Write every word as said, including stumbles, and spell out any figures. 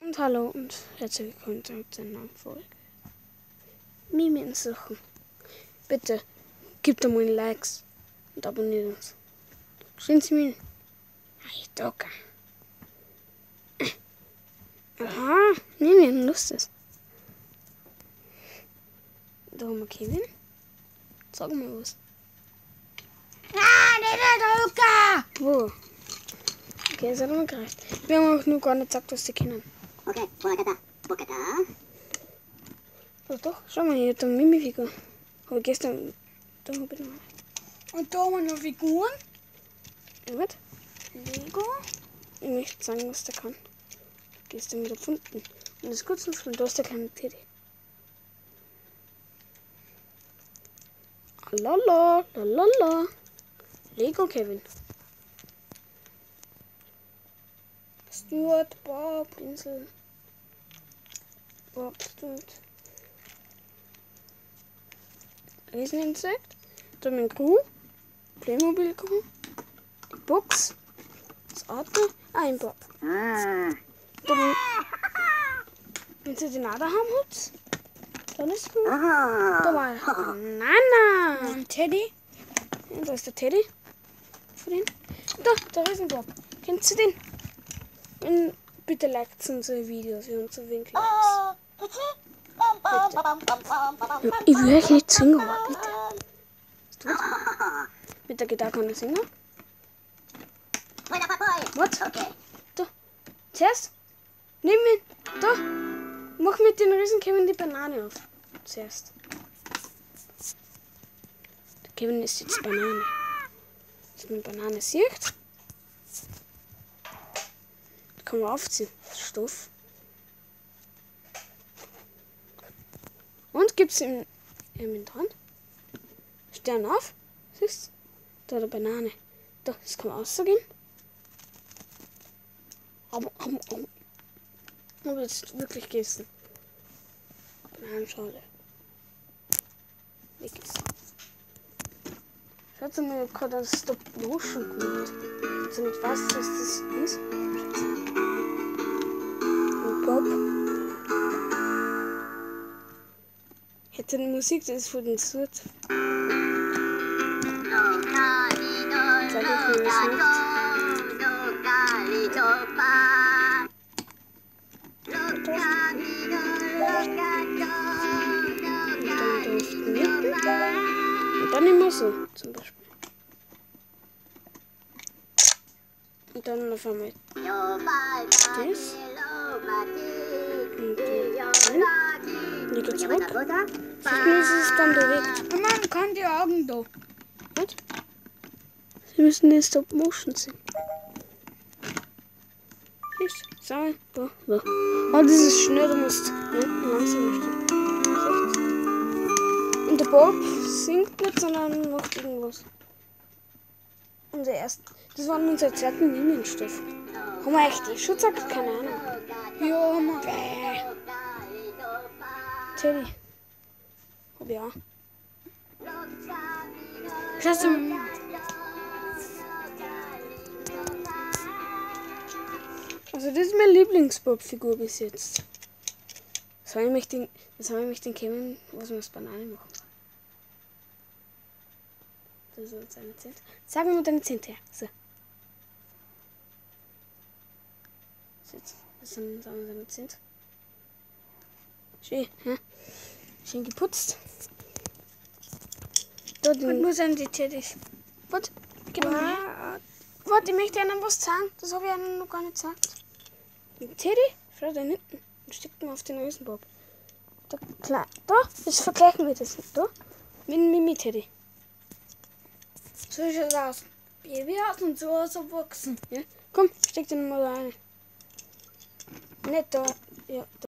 Und hallo und herzlich willkommen zu einer neuen Folge. Mimien suchen. Bitte gebt mal Likes und abonniert uns. Schön Sie mir. Ich docke. Aha, Mimien, lustig. Da haben wir Kevin. Sag mal was. Ah, der Luca! Wo? Okay, das hat mir gereicht. Wir haben auch nur gar nicht gesagt, was sie kennen. Okay, Bokata, Bokata. Oh doch, schau mal, hier hat eine Mimi-Figur. Habe ich gestern... Da hab ich noch eine. Und da haben wir noch Figuren. Ja, was? Lego. Ich möchte sagen, was der kann. Gestern wieder gefunden. Und das ist gut zum Spielen. Da ist der kleine Teddy. Lala, lalala. Lego Kevin. Stuart, Bob, Insel. Bob, Stuart. Rieseninsekt. Dann mein Crew. Playmobil Crew. Die Box. Das Auto. Ah, ein Bob. Ah. Dann, wenn sie den Ader haben, hat, dann ist gut. Aha. Da war Banana. Und Teddy. Ja, da ist der Teddy. Von den. Da, der Riesenbob. Kennst du den? Und bitte liked unsere Videos. Wir haben zu wenig Likes. Ja, ich will euch nicht singen, aber bitte. Was tut? Mit der Gitarre kann ich singen. Was? Okay. Da. Zuerst. Nimm ihn. Da. Mach mit den Riesen Kevin die Banane auf. Zuerst. Der Kevin isst jetzt Banane. Dass man Banane sieht. Da kann man aufziehen. Stoff. Und gibt's ihm im dran. Stern auf. Siehst du? Da eine Banane. Da, das kann man rausgehen. Aber, aber, aber. Aber jetzt wirklich gegessen. Bananenschale. Weg ist. Schaut mal, ich habe gerade das Stop Motion gemacht. Wenn ihr nicht weiß, was das ist. Und Bob. Hätte die Musik, das ist von den Surt. Sag ich mir das nicht. Und dann immer so, zum Beispiel. Und dann auf einmal das. Und dann liegt es ab. Vielleicht ist es dann bewegt. Und man kann die Augen da. Was? Sie müssen den Stop Motion sehen. Siehst du? Sag mal. Da, da. Oh, das ist schnell, du musst ja, langsam möchte. Und der Bob singt nicht, sondern macht irgendwas. Unser erst, das waren unsere zweiten Linienstoff. Haben wir echt eh schon gesagt? Keine Ahnung. Ja, Mann. Bäh. Teddy. Hab ich auch. Schaust du mal. Also das ist meine Lieblings-Bob-Figur bis jetzt. Das habe ich mich den, das habe ich mich den Kevin, was wir aus Banane machen. Das ist seine Zent. Sag mir deine Zent her. So. Jetzt, das sind seine Zent. Schön, hä? Schön geputzt. Da Und den. wo sind die Teddys? Warte, genau. Warte, ich möchte Ihnen was sagen. Das habe ich Ihnen noch gar nicht gesagt. Den Teddy, schau da hinten. Und steckt ihn auf den Riesenbob. Da, klar, da, das vergleichen wir das da. Mit dem Mimi-Teddy. So sieht es aus. Baby aus und so aus erwachsen. Ja? Komm, steck den mal da rein. Nicht da. Ja, da.